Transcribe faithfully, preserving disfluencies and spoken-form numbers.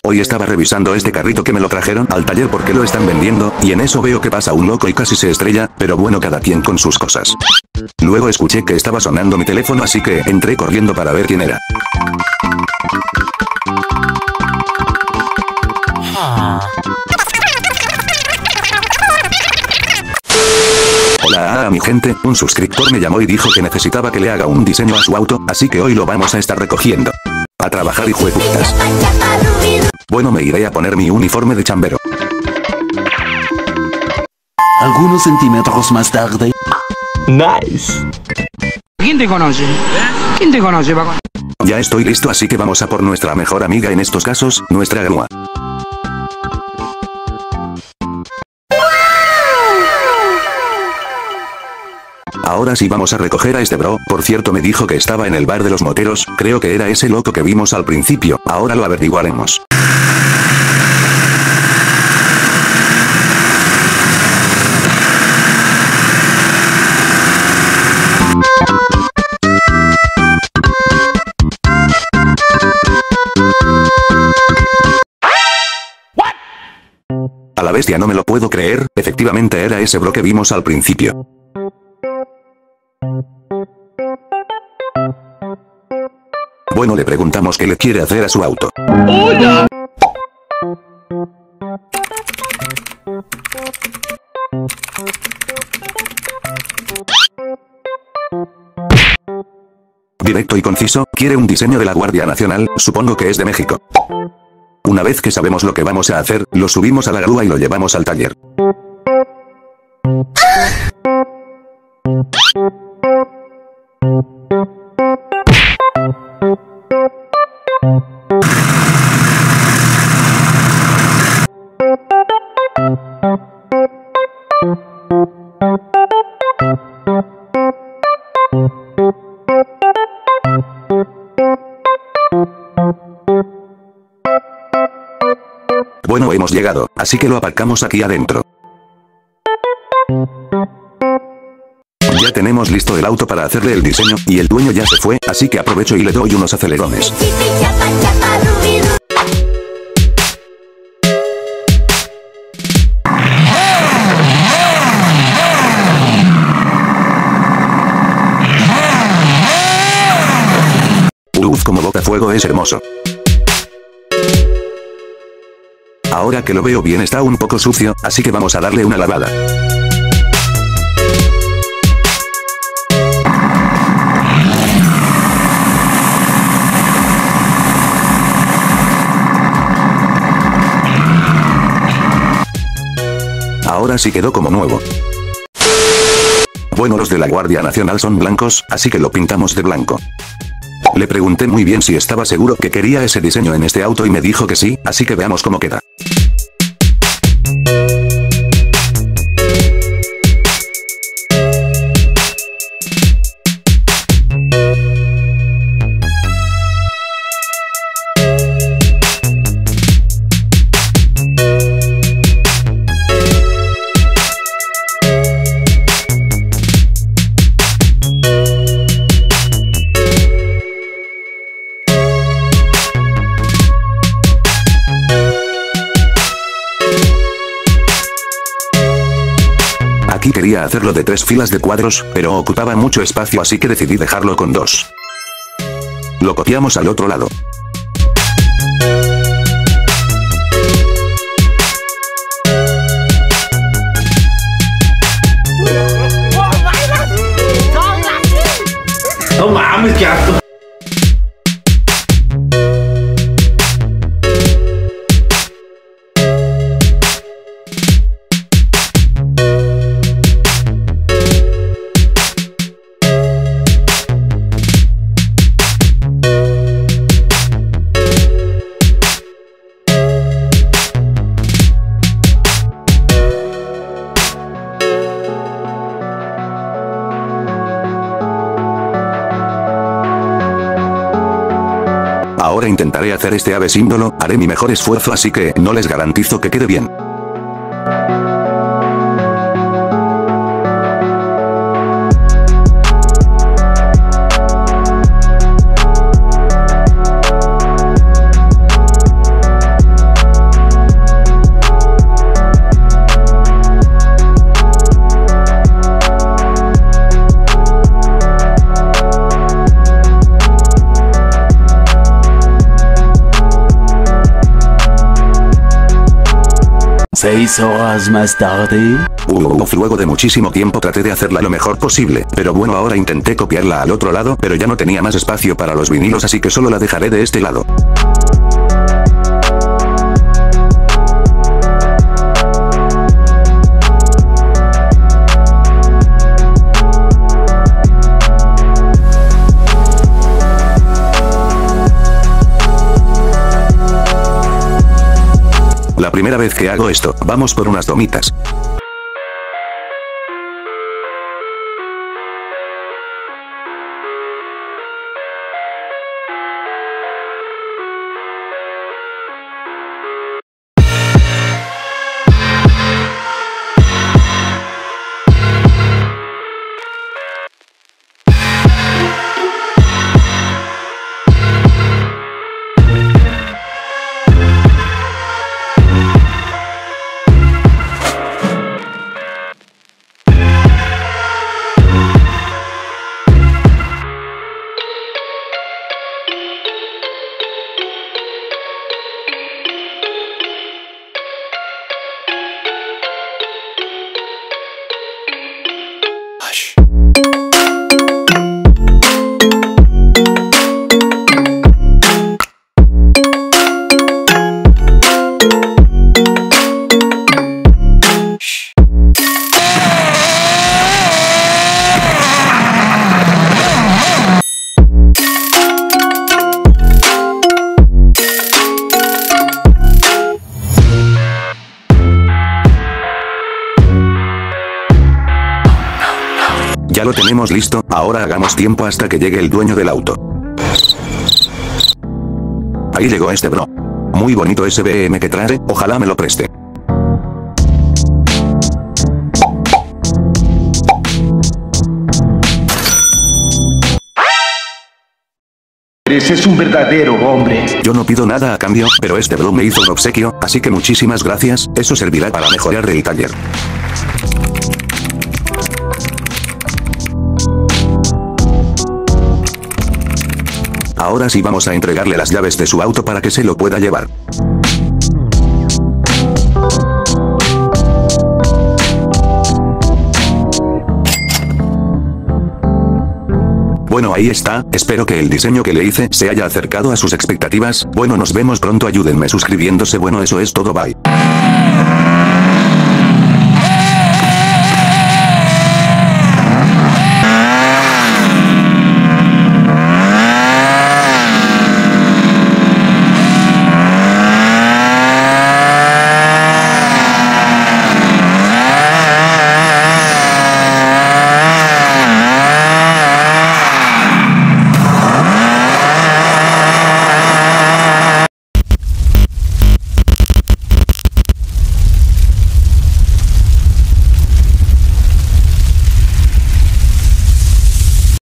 Hoy estaba revisando este carrito que me lo trajeron al taller porque lo están vendiendo, y en eso veo que pasa un loco y casi se estrella, pero bueno, cada quien con sus cosas. Luego escuché que estaba sonando mi teléfono, así que entré corriendo para ver quién era. Hola a mi gente, un suscriptor me llamó y dijo que necesitaba que le haga un diseño a su auto, así que hoy lo vamos a estar recogiendo. A trabajar, hijueputas. Bueno, me iré a poner mi uniforme de chambero. Algunos centímetros más tarde. Nice. ¿Quién te conoce? ¿Quién te conoce, Paco? Ya estoy listo, así que vamos a por nuestra mejor amiga en estos casos, nuestra grúa. Ahora sí vamos a recoger a este bro, por cierto me dijo que estaba en el bar de los moteros, creo que era ese loco que vimos al principio, ahora lo averiguaremos. A la bestia, no me lo puedo creer, efectivamente era ese bro que vimos al principio. Bueno, le preguntamos qué le quiere hacer a su auto. ¡Hola! Directo y conciso, quiere un diseño de la Guardia Nacional, supongo que es de México. Una vez que sabemos lo que vamos a hacer, lo subimos a la grúa y lo llevamos al taller. Bueno, hemos llegado, así que lo aparcamos aquí adentro. Ya tenemos listo el auto para hacerle el diseño, y el dueño ya se fue, así que aprovecho y le doy unos acelerones. Uf, como bota fuego es hermoso. Ahora que lo veo bien está un poco sucio, así que vamos a darle una lavada. Ahora sí quedó como nuevo. Bueno, los de la Guardia Nacional son blancos, así que lo pintamos de blanco. Le pregunté muy bien si estaba seguro que quería ese diseño en este auto y me dijo que sí, así que veamos cómo queda. Aquí quería hacerlo de tres filas de cuadros, pero ocupaba mucho espacio, así que decidí dejarlo con dos. Lo copiamos al otro lado. No mames, qué asco. Ahora intentaré hacer este ave símbolo, haré mi mejor esfuerzo, así que no les garantizo que quede bien. Seis horas más tarde. Uf, luego de muchísimo tiempo traté de hacerla lo mejor posible, pero bueno, ahora intenté copiarla al otro lado, pero ya no tenía más espacio para los vinilos, así que solo la dejaré de este lado. La primera vez que hago esto, vamos por unas domitas. Ya lo tenemos listo, ahora hagamos tiempo hasta que llegue el dueño del auto. Ahí llegó este bro. Muy bonito ese B M que trae, ojalá me lo preste. Ese es un verdadero hombre. Yo no pido nada a cambio, pero este bro me hizo un obsequio, así que muchísimas gracias, eso servirá para mejorar el taller. Ahora sí vamos a entregarle las llaves de su auto para que se lo pueda llevar. Bueno, ahí está, espero que el diseño que le hice se haya acercado a sus expectativas. Bueno, nos vemos pronto, ayúdenme suscribiéndose, bueno, eso es todo, bye.